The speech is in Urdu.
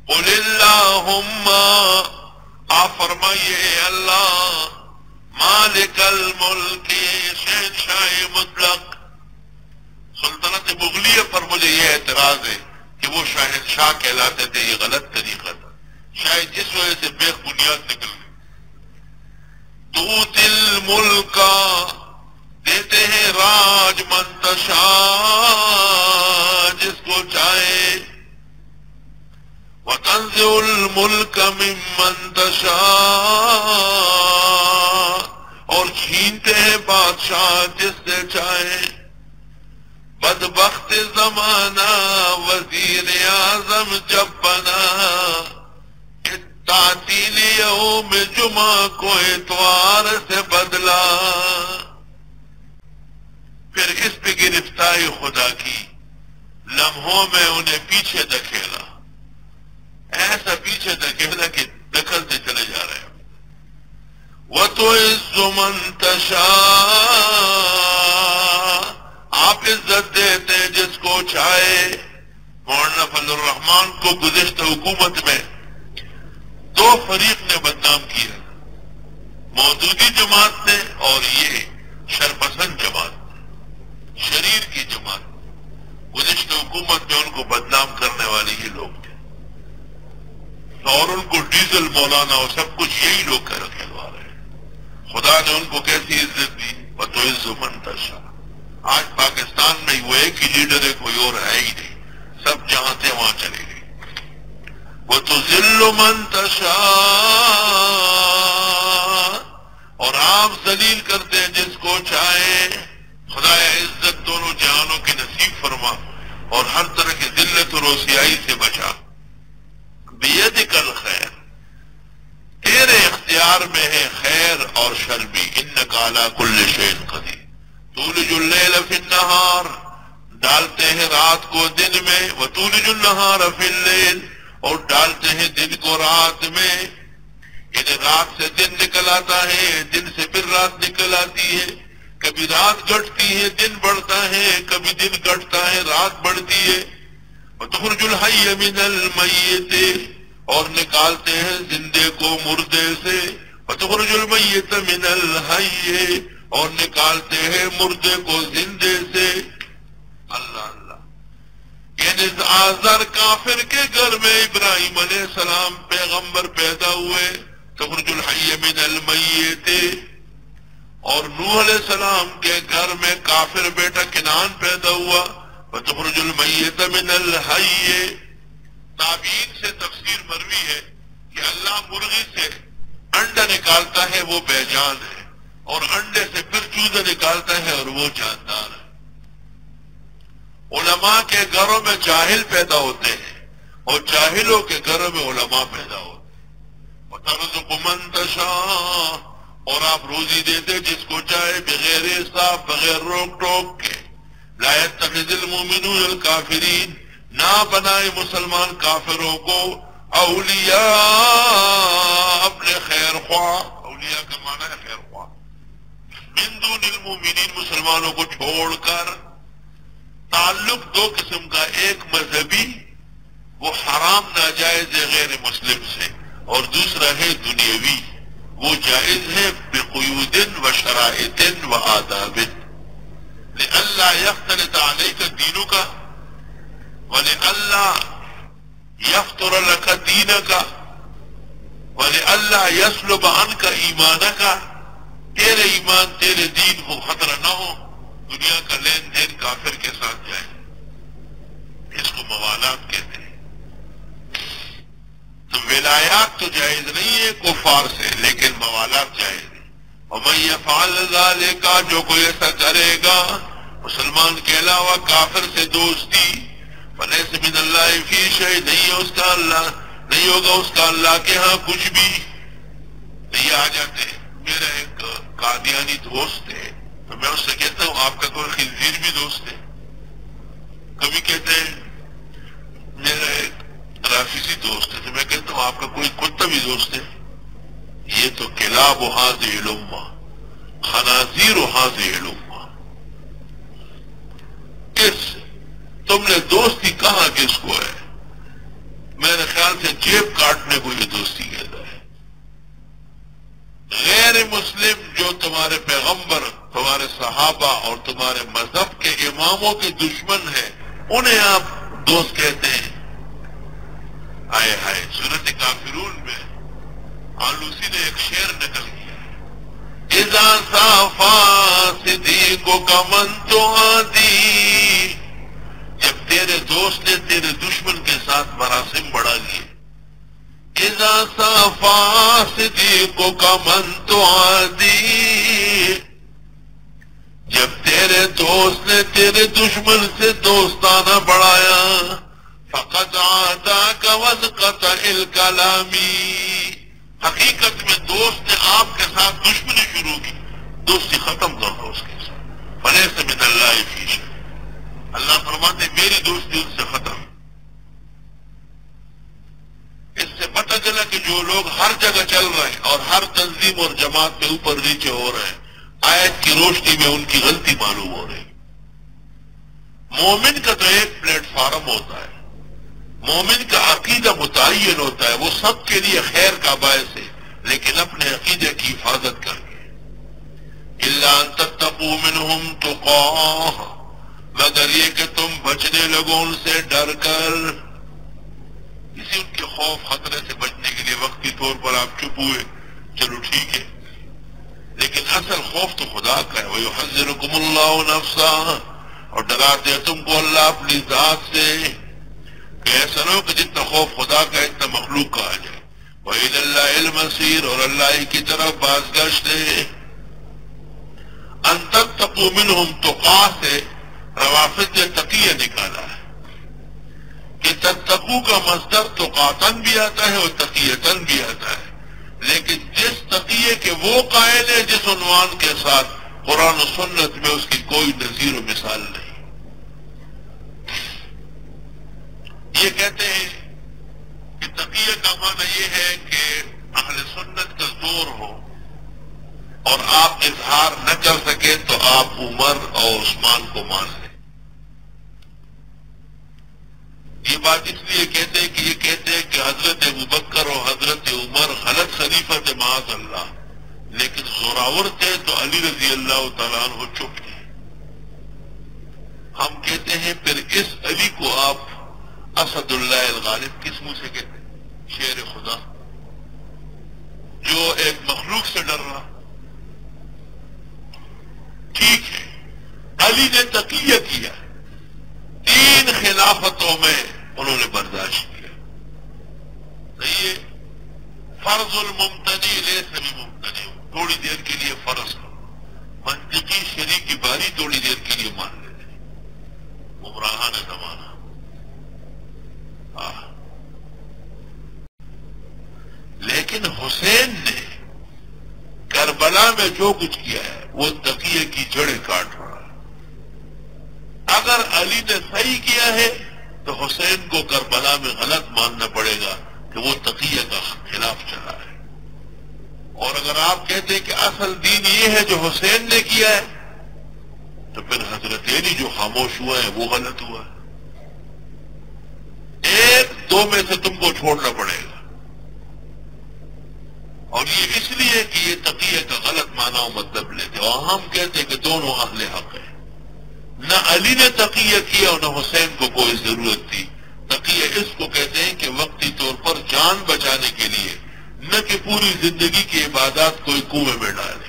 قل اللہم، آپ فرمائیے اے اللہ، مالک الملک، شہنشاہ مطلق۔ سلطنت مغلیہ پر مجھے یہ اعتراض ہے کہ وہ شہنشاہ کہلاتے تھے، یہ غلط طریقہ تھا، شاید جس وجہ سے بے بنیاد نکل گئی۔ توتی الملک، دیتے ہیں راج منتشا، جس کو چاہے، وتنزع الملک ممن تشاء، اور چھینتے ہیں بادشاہ جس سے چاہے۔ بدبخت زمانہ وزیر اعظم جب بنا، تعطیل یوم جمعہ کو اتوار سے بدلا۔ پھر اس پہ گرفتاری خدا کی، لمحوں میں انہیں پیچھے دھکیلا، ایسا پیچھے دھکیلا کہ دھکلتے چلے جا رہے ہیں۔ وَتُعِزُّ مَن تَشَاءُ، آپ عزت دیتے جس کو چاہے۔ مولانا فضل الرحمان کو گزشتہ حکومت میں دو فریق نے بدنام کیا، مودودی جماعت نے اور یہ شرپسند جماعت، شریر کی جماعت۔ گزشتہ حکومت میں ان کو بدنام کرنے والے یہ لوگ تھے، اور ان کو ڈیزل مولانا اور سب کچھ یہی لوگ کھلوا رہے ہیں۔ خدا نے ان کو کیسی عزت دی، وَتُعِزُّ مَن تَشَاءُ۔ آج پاکستان میں وہ ایک ہی لیڈر ہے، کوئی اور ہے ہی نہیں، سب جہاں تھے وہاں چلے گئے۔ وَتُذِلُّ مَن تَشَاءُ، اور آپ ذلیل کرتے ہیں جس کو چاہے۔ خدایا عزت دونوں جہانوں کی نصیب فرما، اور ہر طرح کی ذلت اور رسوائی سے بچا۔ بِیَدِکَ الْخَیْرُ، تیرے اختیار میں ہے خیر اور شر بھی۔ اِنَّکَ عَلَىٰ كُلِّ شَيْءٍ قَدِيرٌ۔ تولج اللیل فی النہار، ڈالتے ہیں رات کو دن میں، وتولج النہار فی اللیل، اور ڈالتے ہیں دن کو رات میں۔ یعنی رات سے دن نکل آتا ہے، دن سے پھر رات نکل آتی ہے، کبھی رات گھٹتی ہے دن بڑھتا ہے، کبھی دن گھٹتا ہے رات بڑھتی ہے۔ وتخرج الحی من المیت، اور نکالتے ہیں زندے کو مردے سے۔ وتخرج المیت من الحی، اور نکالتے ہیں مردے کو زندے سے۔ اللہ اللہ، یعنی آزر کافر کے گھر میں ابراہیم علیہ السلام پیغمبر پیدا ہوئے، تخرج الحی من المیت، اور نوح علیہ السلام کے گھر میں کافر بیٹا کنعان پیدا ہوا، وتخرج المیت من الحی۔ تابعین سے تفسیر مروی ہے کہ اللہ مرغی سے انڈا نکالتا ہے، وہ بے جان ہے، اور انڈے سے پھر چوزا نکالتا ہے اور وہ جاندار ہے۔ علماء کے گھروں میں جاہل پیدا ہوتے ہیں، اور جاہلوں کے گھروں میں علماء پیدا ہوتے ہیں۔ وَتَرْزُقُ مَن تَشَاءُ، اور آپ روزی دیتے جس کو چاہے، بغیر حساب، بغیر روک ٹوک کے۔ لَا يَتَّخِذِ الْمُؤْمِنُونَ الْكَافِرِينَ، نہ بنائے مسلمان کافروں کو اولیاء، اپنے خیر خواہ۔ اولیاء کا معنی ہے خیر خواہ۔ من دون المؤمنین، مسلمانوں کو چھوڑ کر۔ تعلق دو قسم کا، ایک مذہبی، وہ حرام ناجائز ہے غیر مسلم سے، اور دوسرا ہے دنیاوی، وہ جائز ہے بقیود و شرائط و آداب، لئلا یختلط علیک دینک ولئلا یفتر لک دینک ولئلا یسلب عنک ایمانک، تیرے ایمان تیرے دین کو خطرہ نہ ہو، دنیا کا لین دین کافر کے ساتھ جائے۔ اس کو موالات کہتے ہیں۔ تو ولایات تو جائز نہیں ہے کفار سے، لیکن موالات جائز ہے۔ وَمَن يَفْعَلْ ذَلِكَ، جو کوئی ایسا کرے گا مسلمان کے علاوہ کافر سے دوستی، فَلَيْسَ مِنَ اللَّهِ فِي شَيْءٍ، نہیں ہے اس کا اللہ، نہیں ہوگا اس کا اللہ کے ہاں کچھ بھی۔ یہ آ جاتے ہیں۔ میرا ایک قادیانی دوست ہے، تو میں اس سے کہتا ہوں آپ کا کوئی خنزیر بھی دوست ہے؟ کبھی کہتے ہیں میرا ایک رافضی دوست ہے، تو میں کہتا ہوں آپ کا کوئی کتا بھی دوست ہے؟ یہ تو کلاب هذه الامة، خنازیر هذه الامة۔ تم نے دوستی کہاں کس کو ہے؟ میرے خیال سے جیب کاٹنے کو یہ دوستی کہتا ہے۔ غیر مسلم جو تمہارے پیغمبر، تمہارے صحابہ اور تمہارے مذہب کے اماموں کے دشمن ہیں، انہیں آپ دوست کہتے ہیں۔ ہائے ہائے، سورۃ کافرون میں آلوسی نے ایک شعر نقل کیا ہے، اذا صافا صدیقک من تعادی، جب تیرے دوست نے تیرے دشمن کے ساتھ مراسم بڑھا لیے، اذا صافا صدیقک من تعادی، جب تیرے دوست نے تیرے دشمن سے دوستانہ بڑھایا، فقد عاداک وثقة الکلام، حقیقت میں دوست نے آپ کے ساتھ دشمنی شروع کی، دوستی ختم کر دو اس کے ساتھ، فلیس من اللہ فی شیء، اللہ فرماتے میری دوستی ان سے ختم۔ اس سے پتہ چلا کہ جو لوگ ہر جگہ چل رہے ہیں اور ہر تنظیم اور جماعت کے اوپر نیچے ہو رہے ہیں، آیت کی روشنی میں ان کی غلطی معلوم ہو رہی۔ مومن کا تو ایک پلیٹ فارم ہوتا ہے، مومن کا عقیدہ متعین ہوتا ہے، وہ سب کے لیے خیر کا باعث ہے، لیکن اپنے عقیدے کی حفاظت کر کے، الا ان تتقوا منهم تقاہ، مگر یہ کہ تم بچنے لگو ان سے ڈر کر، کسی ان کے خوف خطرے سے بچنے کے لیے وقتی طور پر آپ چپ ہوئے، چلو ٹھیک ہے، لیکن اصل خوف تو خدا کا ہے، وَيُحَذِّرُكُمُ اللَّهُ نَفْسَهُ، اور ڈراتے ہیں تم کو اللہ اپنی ذات سے، کہ ایسا نہ ہو کہ جتنا خوف خدا کا اتنا مخلوق کا آ جائے۔ وَإِلَى اللَّهِ الْمَصِيرُ، اور اللہ ہی کی طرف بازگشت ہے۔ ان تتقوا منهم تقا سے روافض نے تقیہ نکالا ہے کہ تتقوا کا مصدر تقاتن بھی آتا ہے اور تقیتن بھی آتا ہے، لیکن جس تقیے کے وہ قائل ہے جس عنوان کے ساتھ قرآن و سنت میں اس کی کوئی نظیر و مثال نہیں۔ یہ کہتے ہیں کہ تقیہ کا معنی یہ ہے کہ اہل سنت کا زور ہو اور آپ اظہار نہ کر سکے تو آپ عمر اور عثمان کو مان لیں۔ یہ بات اس لیے کہتے ہیں کہ یہ کہتے ہیں کہ حضرت ابوبکر اور حضرت عمر غلط خلیفہ تھے معاذ اللہ، لیکن زوراور تھے تو علی رضی اللہ تعالیٰ عنہ چپ تھے۔ ہم کہتے ہیں پھر اس علی کو آپ اسد اللہ الغالب کس منہ سے کہتے ہیں؟ شیر خدا، جو ایک مخلوق سے ڈر رہا۔ ٹھیک ہے، علی نے تقیہ کیا، 3 خلافتوں میں انہوں نے برداشت کیا۔ صحیح ہے، فرض الممتنی لیس بممتنی، تھوڑی دیر کے لیے فرض کرو، منطقی شرعی کی باری تھوڑی دیر کے لیے مان لیتے ہیں، گمراہان زمانہ۔ لیکن حسین نے کربلا میں جو کچھ کیا ہے وہ تقیہ کی جڑیں کاٹ رہا ہے۔ اگر علی نے صحیح کیا ہے تو حسین کو کربلا میں غلط ماننا پڑے گا کہ وہ تقیہ کا خلاف چلا ہے، اور اگر آپ کہتے ہیں کہ اصل دین یہ ہے جو حسین نے کیا ہے تو پھر حضرت علی جو خاموش ہوا ہے وہ غلط ہوا ہے۔ ایک دو میں سے تم کو چھوڑنا پڑے گا، اور یہ اس لیے کہ یہ تقیہ کا غلط معنی و مطلب لیتے، اور ہم کہتے ہیں کہ دونوں اہل حق ہیں۔ نہ علی نے تقیہ کیا اور نہ حسین کو کوئی ضرورت تھی۔ تقیہ اس کو کہتے ہیں کہ وقتی طور پر جان بچانے کے لیے، نہ کہ پوری زندگی کی عبادات کوئی کنویں میں ڈال